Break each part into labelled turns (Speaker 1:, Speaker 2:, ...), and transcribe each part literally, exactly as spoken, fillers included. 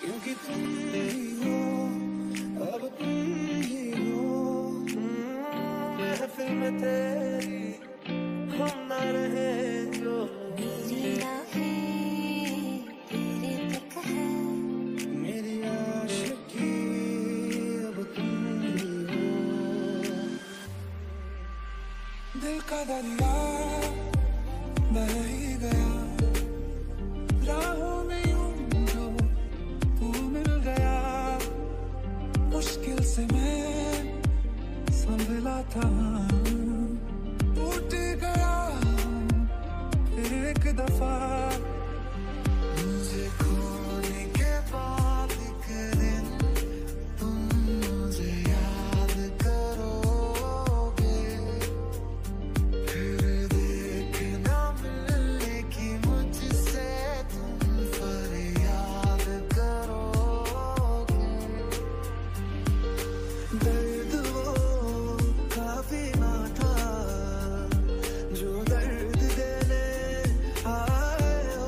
Speaker 1: क्योंकि तुम ही हो, अब तुम ही हो। महफिल में तेरी हम ना रहे जो,
Speaker 2: मेरी राहें तेरे तक है,
Speaker 1: मेरी आशिकी अब तुम ही हो। दिल का दरिया बह ही गया, राहों में यूं जो तू मिल गया। मुश्किल से मैं संभला था, टूट गया फिर एक दफा। मुझे खोने के बाद एक दिन तुम मुझे याद करोगे, फिर देखना मिलने की मुझसे तुम फरियाद करोगे। दर्द वो काफी ना था जो दर्द देने आए हो,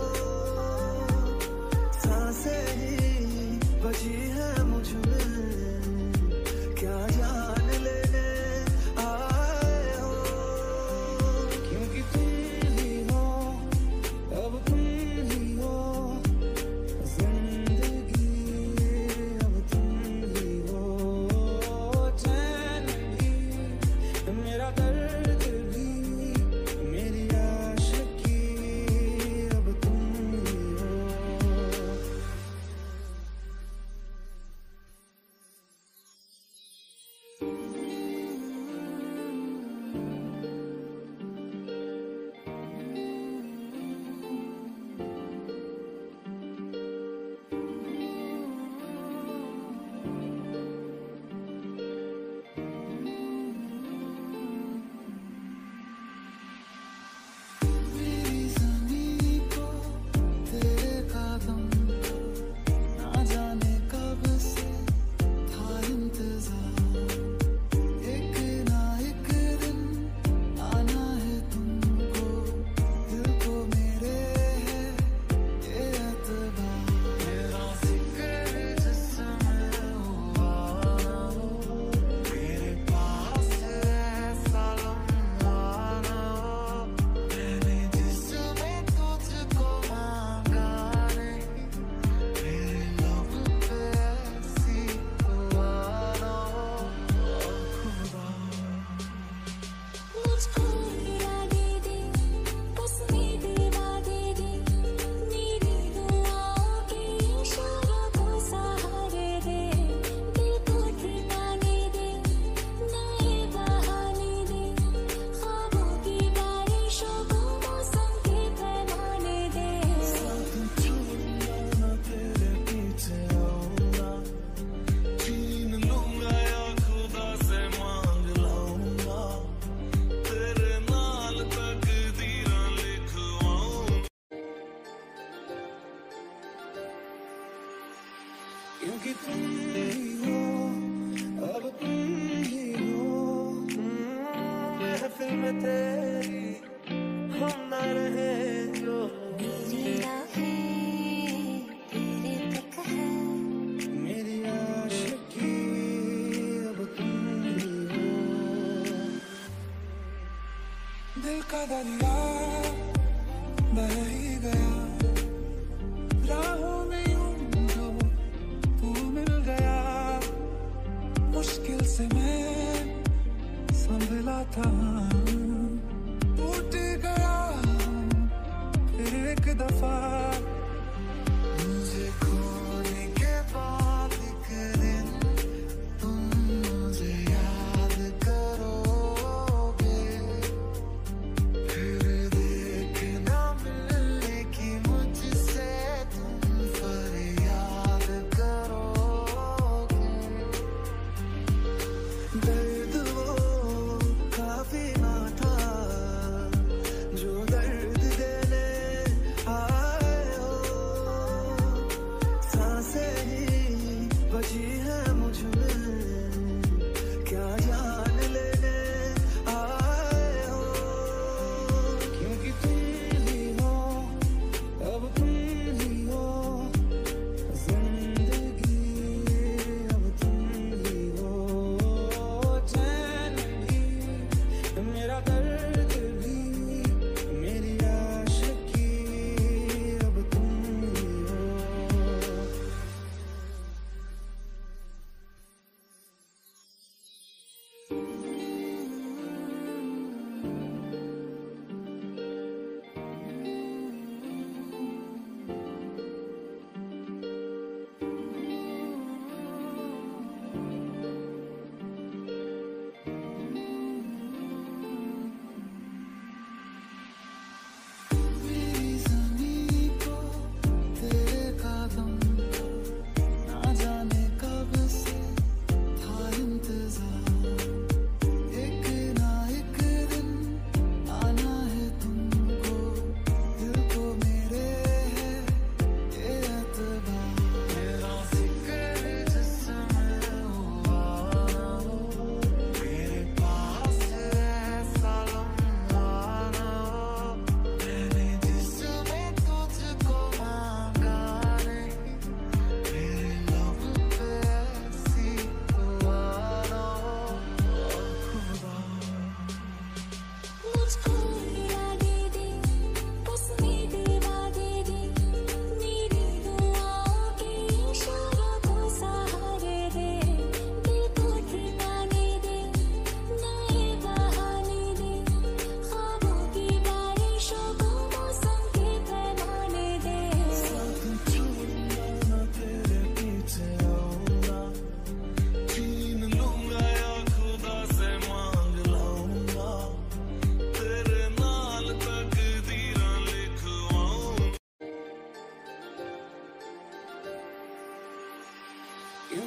Speaker 1: सांसें ही बची है मुझ में, क्या जान लेने आए हो। क्योंकि तुम ही हो, अब तुम ही हो। जिंदगी अब तुम ही हो। चैन भी मेरा दर्द भी, मेरी आशिकी अब तुम ही हो। मेरी ज़मीं को तेरे कदम ना जाने कब से था इंतज़ार। एक ना एक दिन आना है तुमको, दिल को मेरे है ये एतबार। मेरा ज़िक्र जिसमें हुआ ना हो, मेरे पास ऐसा लम्हा ना हो। मैंने जिसमें तुझको मांगा नहीं, मेरे लब पे ऐसी दुआ ना हो। खुदा
Speaker 2: मुझको गिरा दे दे, उसमें दिलवा दे दे, मेरी दुआओं के इशारों को सहारे दे। दिल को ठिकाने दे, नए बहाने दे, ख्वाबों की बारिशों को मौसम के पैमाने दे।
Speaker 1: साथ छोड़ूंगा ना, तेरे पीछे आऊंगा, छीन लूंगा या खुदा से मांग लाऊंगा, तेरे नाल तकदीरां लिखवाऊंगा। क्योंकि तुम ही हो, अब तुम ही हो। महफिल में तेरी हम ना रहे जो,
Speaker 2: मेरी राहें तेरे तक है,
Speaker 1: मेरी आशिकी अब तुम ही हो। दिल का दरिया बह ही गया, राहों में यूं जो तू मिल गया। मुश्किल से मैं संभला था, टूट गया फिर एक दफा। मुझे खोने के बाद एक दिन तुम मुझे याद करोगे, फिर देखना मिलने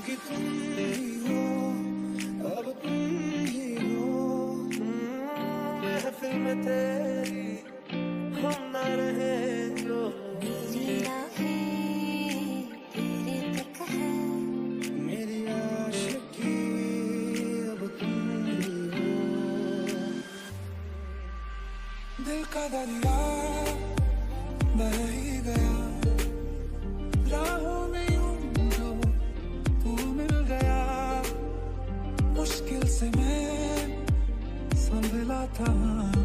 Speaker 1: कि तुम ही हो, अब तुम ही हो। महफिल में तेरी हम ना रहे जो,
Speaker 2: मेरी राहें तेरे तक है,
Speaker 1: मेरी आशिकी अब तुम ही हो। दिल का दरिया बह ही गया, राहों में यूं जो तू मिल गया। मुश्किल से मैं संभला था